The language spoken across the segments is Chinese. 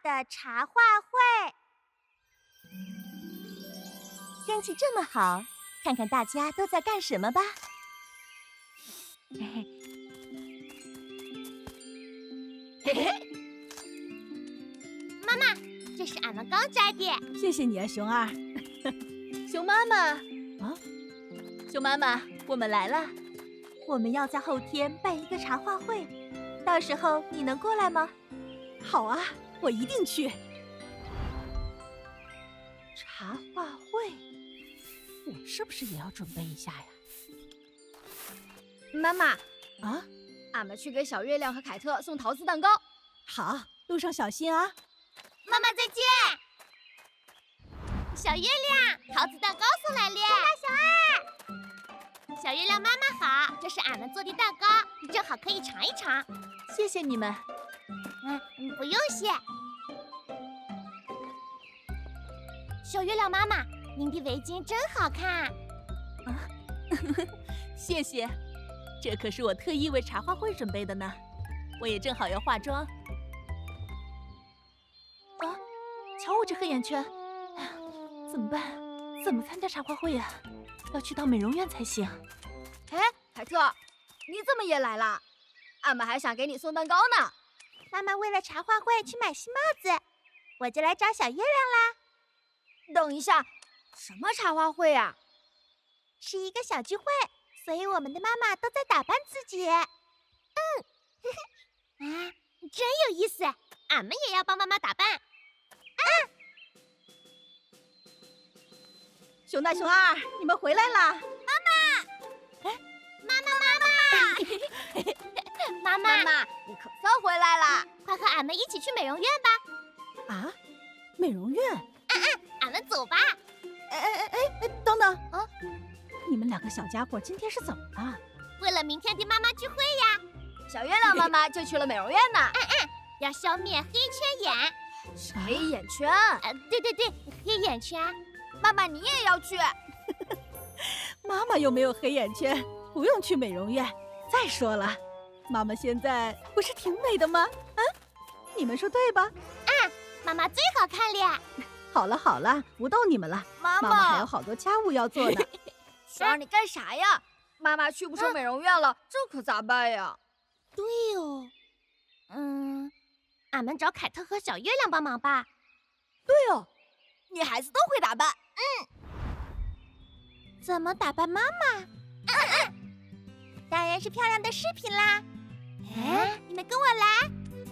的茶话会。 天气这么好，看看大家都在干什么吧。 妈妈，这是俺们刚摘的。 谢谢你啊，熊二。 熊妈妈啊，熊妈妈，我们来了。我们要在后天办一个茶话会，到时候你能过来吗？ 好啊，我一定去。茶话会，我是不是也要准备一下呀？ 妈妈， 啊， 俺们去给小月亮和凯特送桃子蛋糕。 好，路上小心啊。 妈妈再见。小月亮，桃子蛋糕送来了。小二，小月亮妈妈好，这是俺们做的蛋糕，正好可以尝一尝。 谢谢你们。 不用谢。小月亮妈妈，您的围巾真好看。 啊，谢谢，这可是我特意为茶话会准备的呢。我也正好要化妆。啊，瞧我这黑眼圈，哎呀，怎么办？怎么参加茶话会呀？要去到美容院才行。 哎，凯特，你怎么也来了？俺们还想给你送蛋糕呢。 妈妈为了茶话会去买新帽子，我就来找小月亮啦。 等一下，什么茶话会呀？ 是一个小聚会，所以我们的妈妈都在打扮自己。真有意思，俺们也要帮妈妈打扮。 熊大、熊二，你们回来啦！ 妈妈， 你可算回来啦！ 快和俺们一起去美容院吧。 啊，美容院？ 俺们走吧。 等等啊！你们两个小家伙今天是怎么了？ 为了明天的妈妈聚会呀， 小月亮妈妈就去了美容院呢。 要消灭黑圈眼。 黑眼圈？ 对，黑眼圈。 妈妈，你也要去？ 妈妈又没有黑眼圈，不用去美容院。再说了，妈妈现在不是挺美的吗？啊，你们说对吧？ 妈妈最好看了。 好了，不逗你们了。 妈妈还有好多家务要做呢。 熊儿，你干啥呀？妈妈去不成美容院了，这可咋办呀？ 对哦，俺们找凯特和小月亮帮忙吧。 对哦，女孩子都会打扮。 怎么打扮妈妈？当然是漂亮的饰品啦。你们跟我来。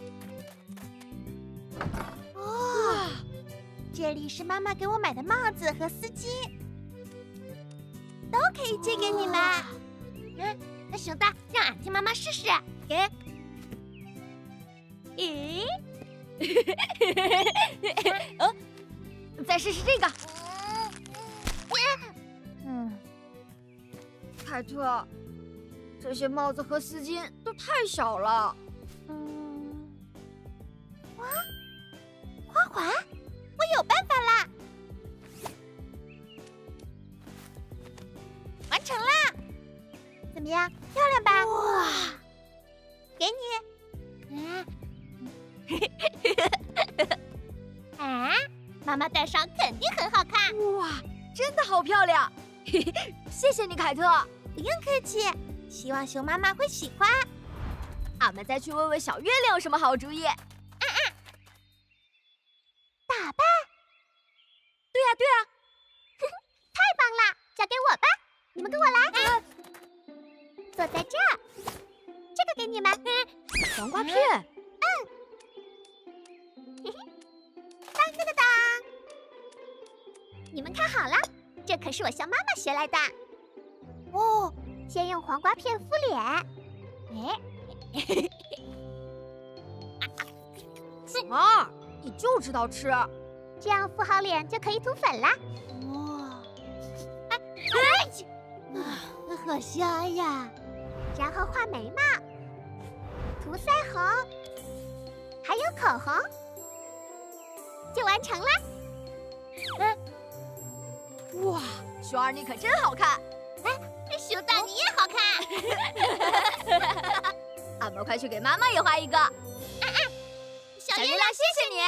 哇，这里是妈妈给我买的帽子和丝巾，都可以借给你们。那熊大，让俺替妈妈试试。给。咦？ 再试试这个。凯特，这些帽子和丝巾都太小了。 花环，我有办法啦！完成啦！怎么样，漂亮吧？哇！给你。妈妈戴上肯定很好看。 哇，真的好漂亮！谢谢你，凯特。 不用客气，希望熊妈妈会喜欢。 俺们再去问问小月亮有什么好主意。 打扮？ 对呀， 太棒了，交给我吧。你们跟我来。坐在这儿，这个给你们。 黄瓜片。 当！你们看好了，这可是我向妈妈学来的。哦，先用黄瓜片敷脸。 熊儿，你就知道吃。 这样敷好脸就可以涂粉啦。哇！好香呀！然后画眉毛，涂腮红，还有口红，就完成了。 哇，熊儿你可真好看！ 熊大你也好看。 俺们快去给妈妈也画一个。 小小月亮，谢谢你。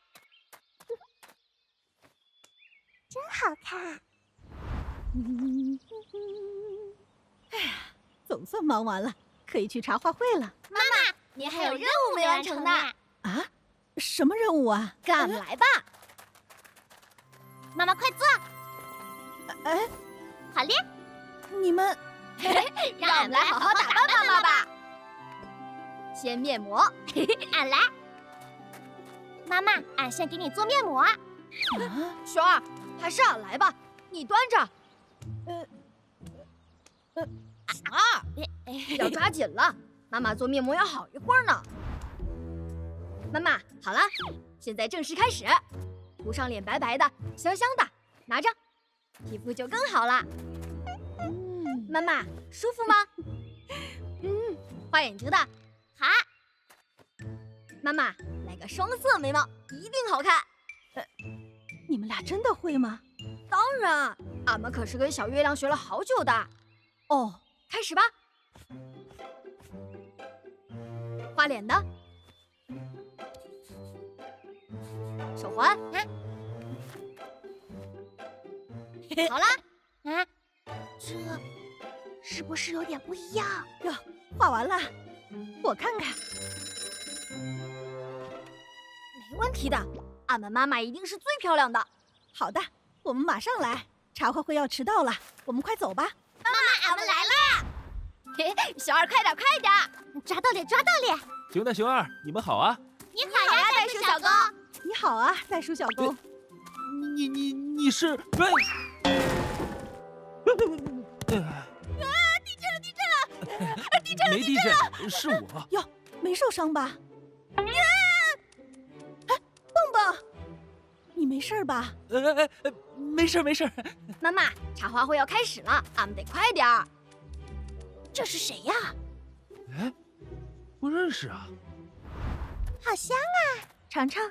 真好看。 哎呀，总算忙完了，可以去茶话会了。 妈妈， 你还有任务没完成呢。 啊？什么任务啊？ 跟俺们来吧。 妈妈快坐。 哎， 好嘞， 你们让俺们来好好打扮妈妈吧。先面膜， 俺来。妈妈，俺先给你做面膜。 熊儿，还是俺来吧，你端着。熊儿，要抓紧了，妈妈做面膜要好一会儿呢。妈妈，好了，现在正式开始，涂上脸白白的、香香的，拿着，皮肤就更好了。妈妈，舒服吗？画眼睛的， 好。 妈妈，来个双色眉毛，一定好看。 你们俩真的会吗？ 当然，俺们可是跟小月亮学了好久的。 哦， 开始吧。画脸的，手环，好啦。 啊，这是不是有点不一样？ 哟，画完了，我看看。 没问题的，俺们妈妈一定是最漂亮的。 好的，我们马上来。茶话会要迟到了，我们快走吧。 妈妈，俺们来了！ 嘿，小二，快点，快点！ 抓到脸，抓到脸！ 熊大、熊二，你们好啊！ 你好呀，袋鼠小公。 你好啊，袋鼠小公。 你是？地震了！没地震，是我。 哟，没受伤吧？哎，蹦蹦，你没事吧？ 没事没事。 妈妈，茶话会要开始了，俺们得快点儿。 这是谁呀？ 哎，不认识啊。 好香啊！ 尝尝。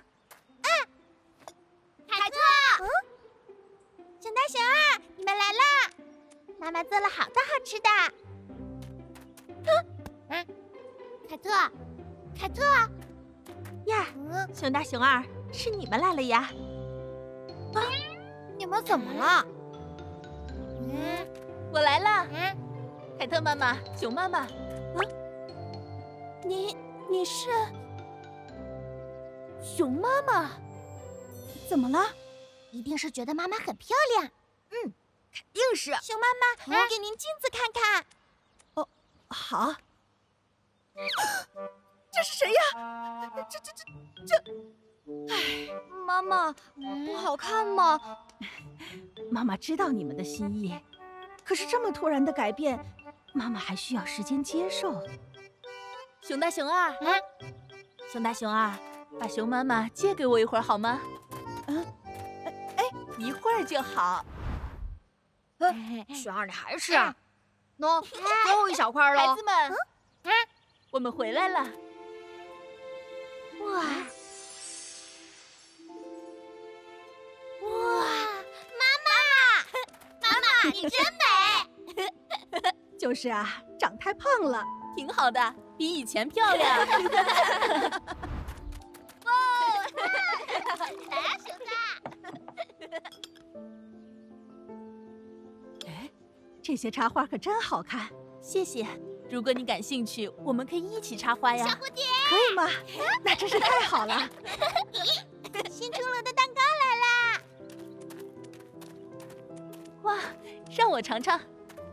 凯特，熊大、熊二，你们来啦！妈妈做了好多好吃的。凯特呀，熊大、熊二，是你们来了呀！ 你们怎么了？ 我来了。凯特妈妈，熊妈妈。 你是熊妈妈？ 怎么了？ 一定是觉得妈妈很漂亮。 肯定是。 熊妈妈，我给您镜子看看。 哦，好。这是谁呀？ 哎，妈妈，不好看吗？ 妈妈知道你们的心意，可是这么突然的改变，妈妈还需要时间接受。 熊大、熊二，熊大、熊二，把熊妈妈借给我一会儿好吗？一会儿就好。 熊二，你还是喏，最后一小块了。 孩子们，我们回来了。 哇！妈妈，你真美。 就是啊，长太胖了， 挺好的，比以前漂亮。 来，熊大。 哎，这些插画可真好看。 谢谢。如果你感兴趣，我们可以一起插花呀。 小蝴蝶， 可以吗？那真是太好了。 新出炉的蛋糕来啦！ 哇，让我尝尝。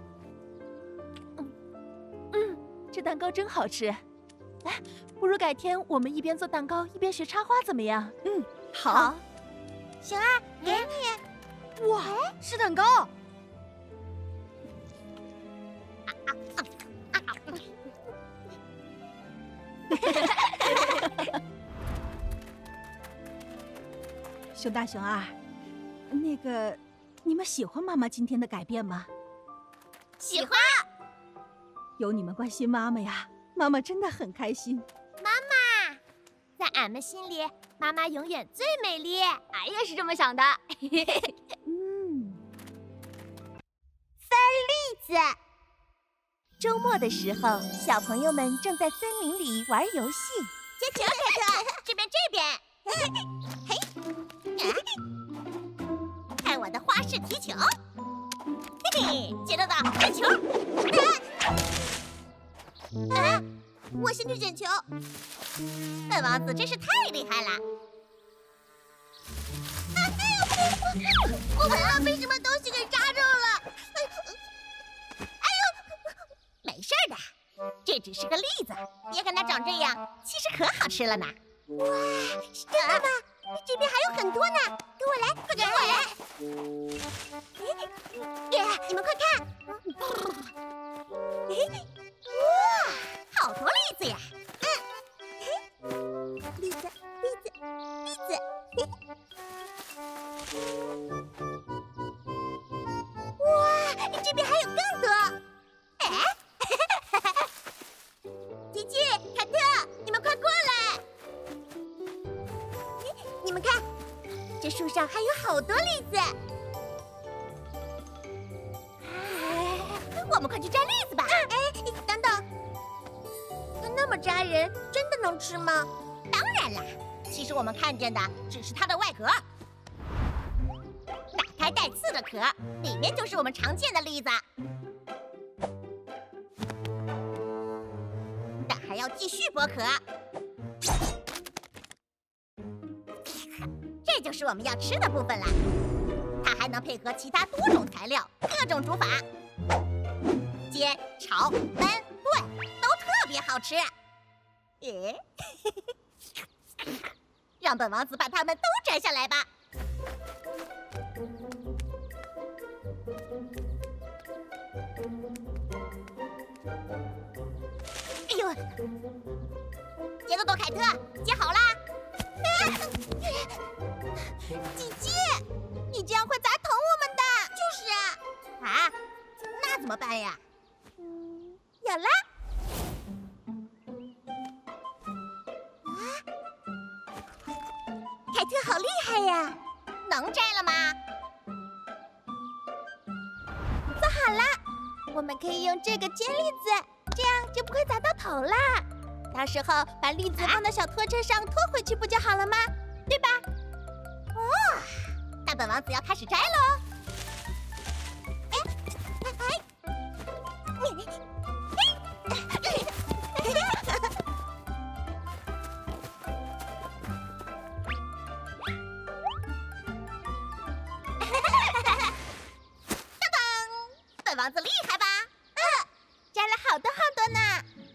这蛋糕真好吃。哎，不如改天我们一边做蛋糕一边学插花怎么样？ 好。 熊二，给你。 哇，是蛋糕。 熊大、熊二，那个，你们喜欢妈妈今天的改变吗？ 喜欢。 有你们关心妈妈呀，妈妈真的很开心。 在俺们心里，妈妈永远最美丽。 俺也是这么想的。 子，周末的时候，小朋友们正在森林里玩游戏。 接球，凯特，这边。嘿，看我的花式踢球！嘿嘿，接得到，接球！我先去捡球。本王子真是太厉害了！我不知道被什么东西给扎中了。哎呦，没事的，这只是个栗子，别看它长这样，其实可好吃了呢。哇，是真的吗？这边还有很多呢，跟我来，快跟我来！你们快看！哇，好多栗子呀！栗子。哇，这边还有更多！吉吉、凯特，你们快过来！你们看，这树上还有好多栗子。我们快去摘栗子吧！等等，它那么扎人，真的能吃吗？当然啦，其实我们看见的只是它的外壳。打开带刺的壳，里面就是我们常见的栗子。但还要继续剥壳。这就是我们要吃的部分了。它还能配合其他多种材料，各种煮法，煎、炒、焖、炖，都特别好吃。让本王子把它们都摘下来吧。哎呦，接得动，凯特，接好啦！姐姐，你这样会砸疼我们的。就是啊。那怎么办呀？有啦！凯特好厉害呀！能摘了吗？做好了，我们可以用这个煎栗子，这样就不会砸到头啦。到时候把栗子放到小拖车上拖回去不就好了吗？对吧？那本王子要开始摘喽！本王子厉害吧？摘了好多好多呢。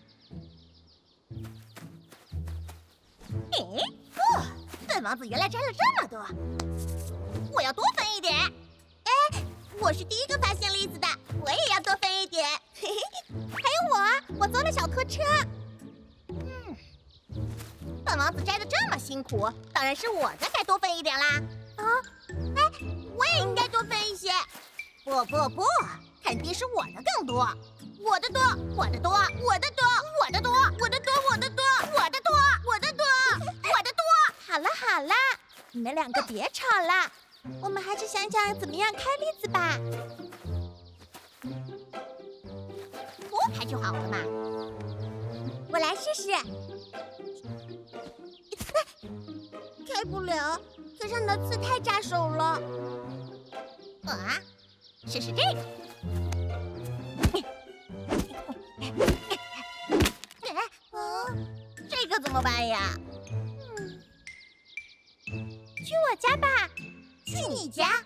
本王子原来摘了这么多，我要多分一点。我是第一个发现栗子的，我也要多分一点。还有我坐了小拖车。本王子摘的这么辛苦，当然是我的该多分一点啦。我也应该多分一些。不，肯定是我的更多。我的多，我的多，我的多，我的多，我的多，我的多，我的多，我的多，我的多。好了，你们两个别吵了，我们还是想想怎么样开栗子吧。剥开就好了嘛。我来试试。开不了，壳上的刺太扎手了。试试这个。这个怎么办呀？去我家吧。去你家？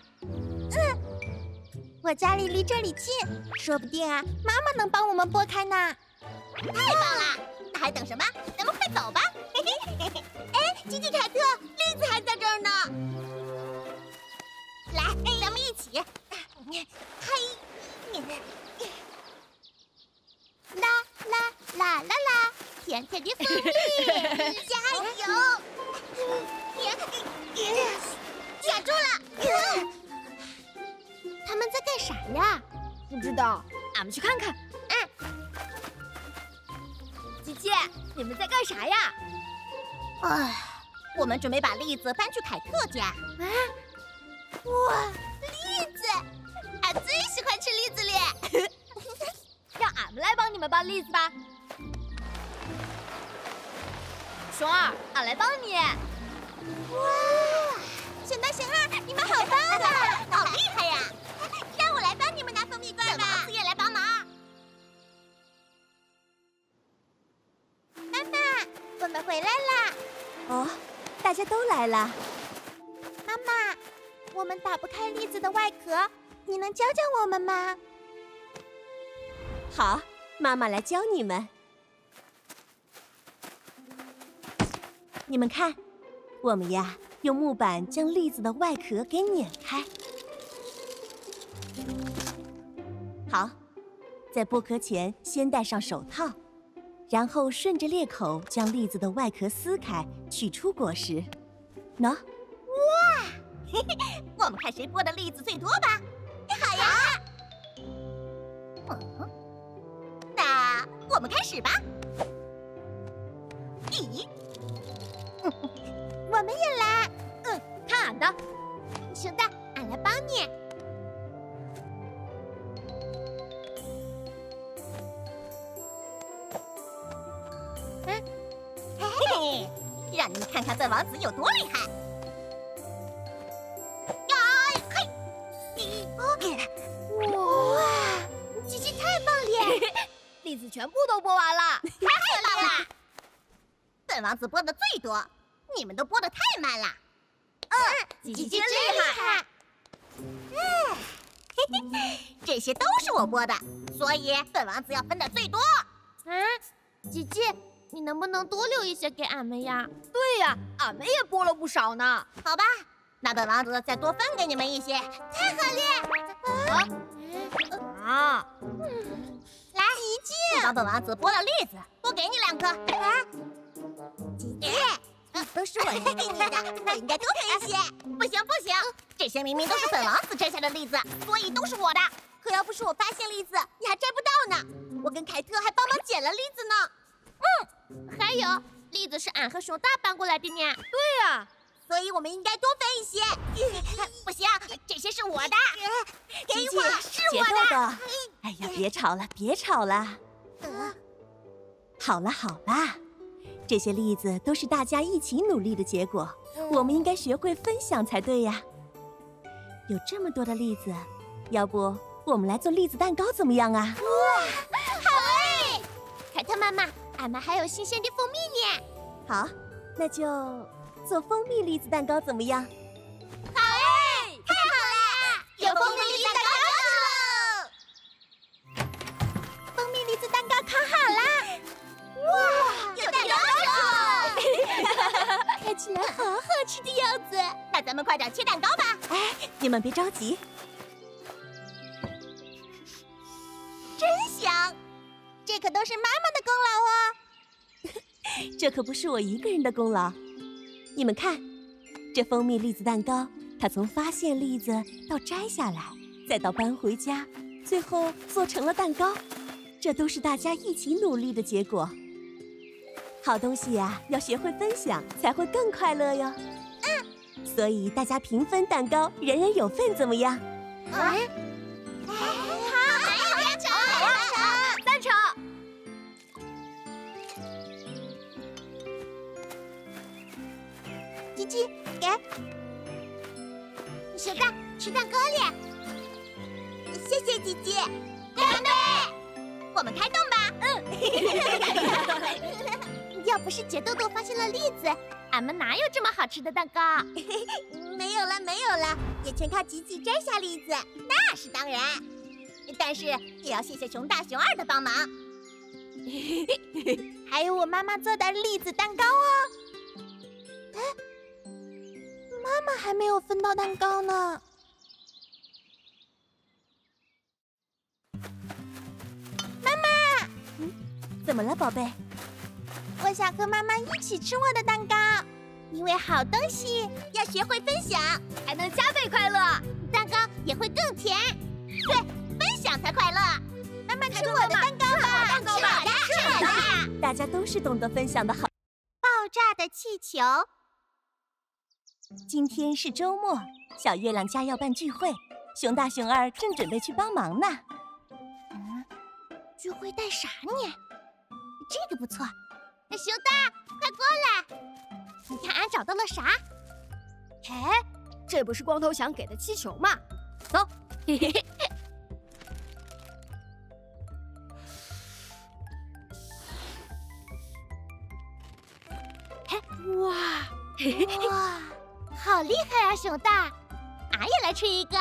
我家里离这里近，说不定啊，妈妈能帮我们剥开呢。太棒了！那还等什么？咱们快走吧！吉吉、凯特，栗子还在这儿呢。来，咱们一起。啦，甜甜的蜂蜜，加油！卡住了！他们在干啥呀？ 不知道，俺们去看看。吉吉，你们在干啥呀？ 我们准备把栗子搬去凯特家。哇，栗子！俺最喜欢吃栗子了。 让俺们来帮你们搬栗子吧。 熊二，俺来帮你。 哇！熊大、熊二，你们好棒啊！好厉害呀！让我来帮你们拿蜂蜜罐吧。王子也来帮忙。妈妈，我们回来啦！ 哦，大家都来了。 妈妈，我们打不开栗子的外壳，你能教教我们吗？ 好，妈妈来教你们。你们看，我们呀用木板将栗子的外壳给碾开。好，在剥壳前先戴上手套，然后顺着裂口将栗子的外壳撕开，取出果实。喏， 哇！嘿嘿，我们看谁剥的栗子最多吧。好呀。那我们开始吧。咦？我们也来。 看俺的。 熊大，俺来帮你。嘿嘿，让你们看看笨王子有多厉害！呀嘿！哇，吉吉太棒了！ 栗子全部都剥完了， 太棒了！笨王子剥的最多，你们都剥的太慢了。吉吉真厉害！嘿嘿，这些都是我剥的，所以笨王子要分的最多。吉吉，你能不能多留一些给俺们呀？ 对呀，俺们也剥了不少呢。 好吧，那笨王子再多分给你们一些。太好了！来，吉吉，帮笨王子剥了栗子，多给你2颗。吉吉，都是我给你的，我应该多分一些。不行不行，这些明明都是本王子摘下的栗子，所以都是我的。可要不是我发现栗子，你还摘不到呢。我跟凯特还帮忙捡了栗子呢。还有，栗子是俺和熊大搬过来的呢。 对呀， 所以我们应该多分一些。不行，这些是我的，给我，是我的。 哎呀，别吵了，别吵了。好了好了，这些栗子都是大家一起努力的结果，我们应该学会分享才对呀。有这么多的栗子，要不我们来做栗子蛋糕怎么样啊？ 哇，好哎！凯特妈妈，俺们还有新鲜的蜂蜜呢。 好，那就做蜂蜜栗子蛋糕怎么样？ 好哎！太好了，有蜂蜜栗子蛋糕吃喽！蜂蜜栗子蛋糕烤好了。哇，有蛋糕了！看起来好好吃的样子。那咱们快点切蛋糕吧。 哎，你们别着急。 真香，这可都是妈妈的功劳哦。 这可不是我一个人的功劳。你们看，这蜂蜜栗子蛋糕，它从发现栗子到摘下来，再到搬回家，最后做成了蛋糕，这都是大家一起努力的结果。好东西呀，要学会分享，才会更快乐哟。所以大家平分蛋糕，人人有份，怎么样？ 好， 赞成。 吉吉，给。熊大，吃蛋糕了。谢谢吉吉。干杯！我们开动吧。要不是姐豆豆发现了栗子，俺们哪有这么好吃的蛋糕？没有了，没有了，也全靠吉吉摘下栗子，那是当然。但是也要谢谢熊大、熊二的帮忙，还有我妈妈做的栗子蛋糕哦。哎，妈妈还没有分到蛋糕呢。妈妈， 怎么了，宝贝？ 我想和妈妈一起吃我的蛋糕，因为好东西要学会分享， 才能加倍快乐， 蛋糕也会更甜。对，分享才快乐。妈妈吃我的蛋糕吧， 蛋糕吧， 吃我的。 大家都是懂得分享的好。 爆炸的气球。 今天是周末，小月亮家要办聚会，熊大、熊二正准备去帮忙呢。 聚会带啥呢？这个不错。 熊大，快过来！你看俺找到了啥？ 哎，这不是光头强给的气球吗？走，嘿嘿嘿。 哇，哇，好厉害啊，熊大！俺也来吹一个。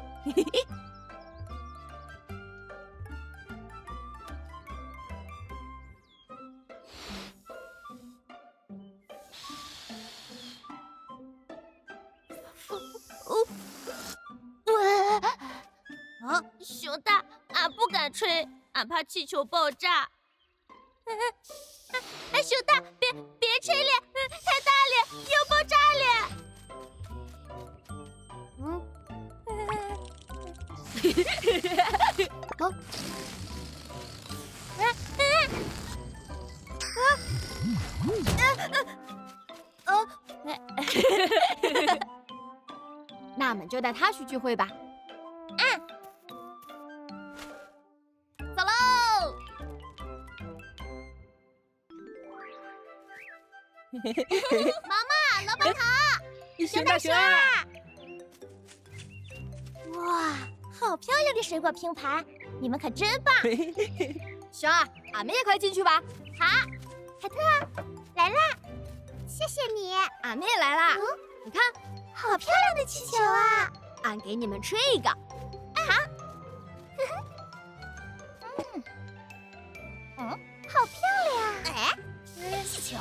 熊大，俺不敢吹，俺怕气球爆炸。熊大，别吹了，太大了，要爆炸了。 那我们就带他去聚会吧。 走喽！妈妈，萝卜头， 熊大熊二， 哇，好漂亮的水果拼盘，你们可真棒！ 熊二，俺们也快进去吧。 好，凯特来啦，谢谢你。 俺们也来啦。你看， 好漂亮的气球啊！ 俺给你们吹一个。 好漂亮！哎，气球！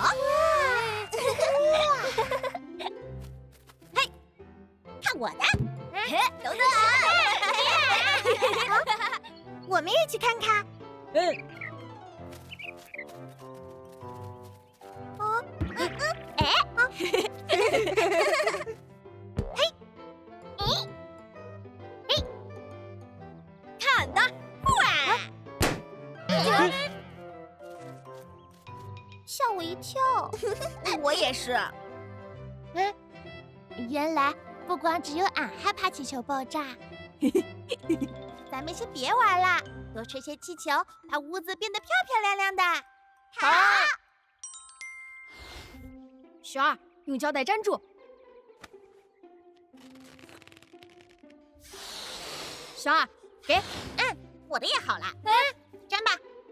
嘿，看我的！等等，我们也去看看。 看的， 吓我一跳！ 我也是。 原来不光只有俺害怕气球爆炸。咱们先别玩了，多吹些气球，把屋子变得漂漂亮亮的。好。 熊二，用胶带粘住。熊二，给。 我的也好了。粘吧。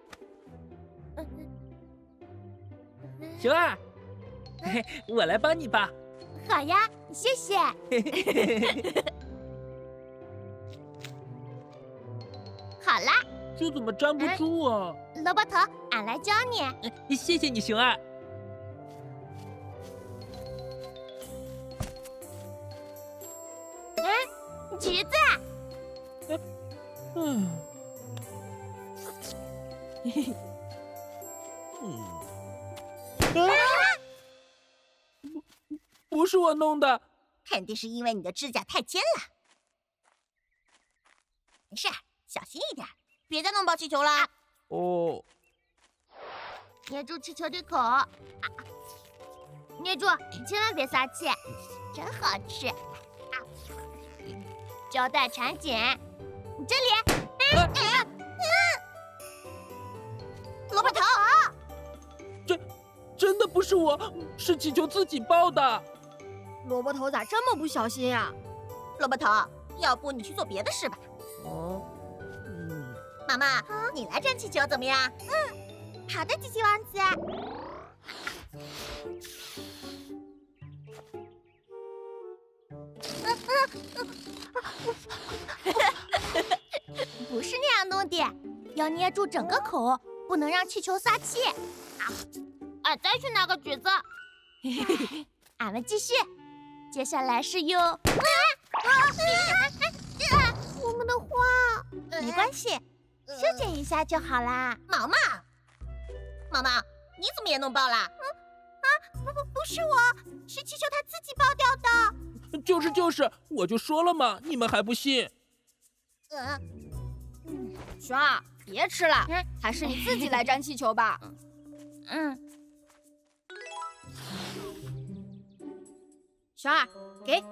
熊二，我来帮你吧。 好呀，谢谢。好啦， 这怎么粘不住啊？ 萝卜头，俺来教你。 谢谢你，熊二。 橘子。 不是我弄的， 肯定是因为你的指甲太尖了。没事，小心一点，别再弄爆气球了。 哦， 捏住气球的口，捏住，千万别撒气，真好吃。胶带缠紧，这里。萝卜头， 真的不是我，是气球自己爆的。 萝卜头咋这么不小心呀？ 萝卜头，要不你去做别的事吧。妈妈，你来粘气球怎么样？好的，机器王子。不是那样弄的，要捏住整个口，不能让气球撒气。俺再去拿个橘子。俺们继续，接下来是用。我们的花，没关系，修剪一下就好啦。毛毛，毛毛，你怎么也弄爆了？不是我，是气球它自己爆掉的。 就是，我就说了嘛，你们还不信？ 熊二，别吃了，还是你自己来粘气球吧。熊二，给。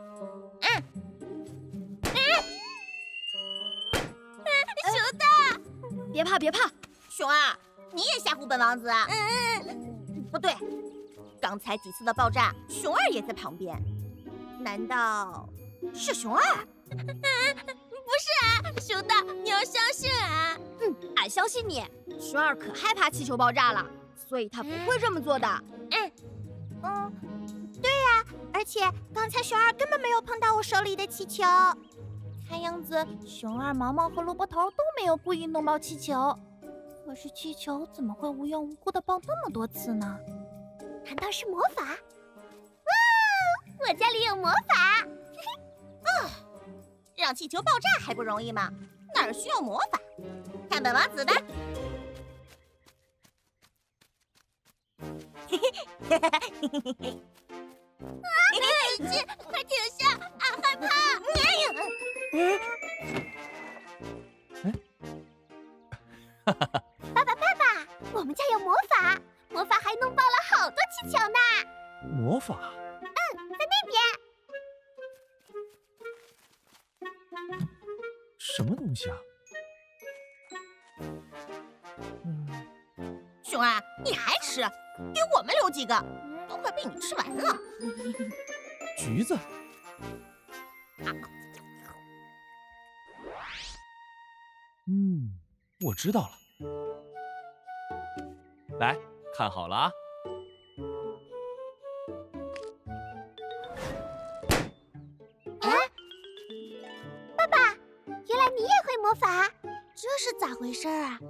熊大， 别怕， 熊二，你也吓唬本王子啊？ 不对，刚才几次的爆炸，熊二也在旁边。难道是熊二？ 不是啊，熊大，你要相信俺。 俺相信你。熊二可害怕气球爆炸了，所以他不会这么做的。 对呀，而且刚才熊二根本没有碰到我手里的气球。看样子，熊二、毛毛和萝卜头都没有故意弄爆气球。可是气球怎么会无缘无故的爆那么多次呢？难道是魔法？哇，我家里有魔法！让气球爆炸还不容易吗？哪儿需要魔法？看本王子的！姐姐，快停下，俺害怕！爸爸，我们家有魔法，魔法还弄爆了好多气球呢。 魔法？ 在那边。 什么东西啊？ 熊二，你还吃？给我们留几个，都快被你吃完了。 橘子。我知道了。来看好了啊！ 爸爸，原来你也会魔法，这是咋回事啊？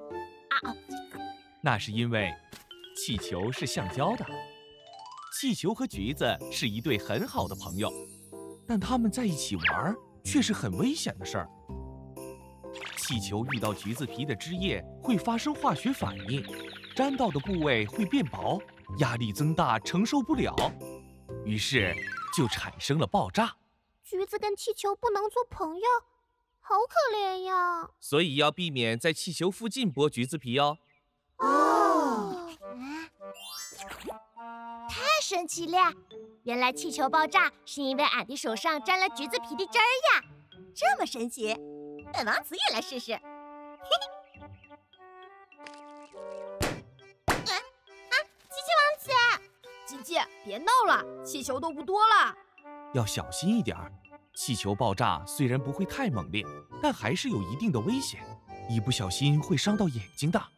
那是因为气球是橡胶的，气球和橘子是一对很好的朋友，但他们在一起玩却是很危险的事儿。气球遇到橘子皮的汁液会发生化学反应，沾到的部位会变薄，压力增大，承受不了，于是就产生了爆炸。 橘子跟气球不能做朋友，好可怜呀！ 所以要避免在气球附近剥橘子皮哦。 太神奇了！原来气球爆炸是因为俺的手上沾了橘子皮的汁儿呀！这么神奇，本王子也来试试。机器王子， 吉吉，别闹了，气球都不多了。 要小心一点儿，气球爆炸虽然不会太猛烈，但还是有一定的危险，一不小心会伤到眼睛的。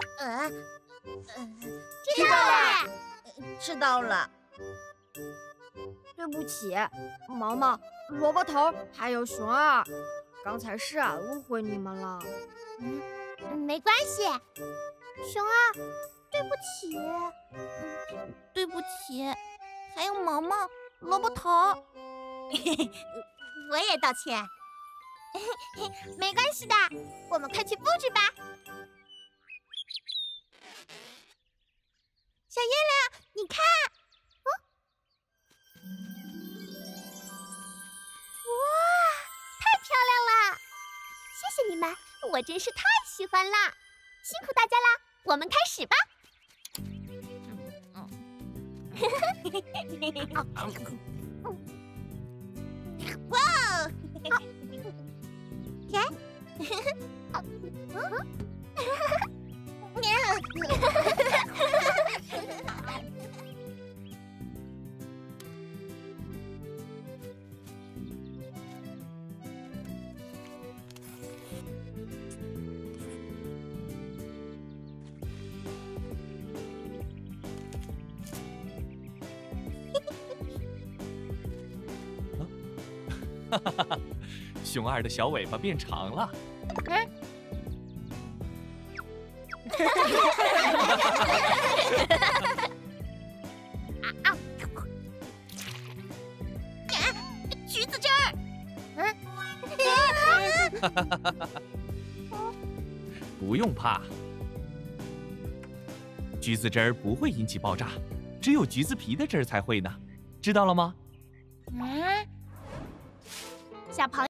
知道了，知道了。 对不起，毛毛、萝卜头还有熊二，刚才是俺误会你们了。 没关系，熊二，对不起。对不起，还有毛毛、萝卜头。我也道歉。没关系的，我们快去布置吧。小月亮，你看，哇，太漂亮了！谢谢你们，我真是太喜欢啦！辛苦大家啦，我们开始吧。哇哦！ 哈哈哈！熊二的小尾巴变长了。 橘子汁儿。 不用怕，橘子汁儿不会引起爆炸，只有橘子皮的汁儿才会呢，知道了吗？ 小朋友。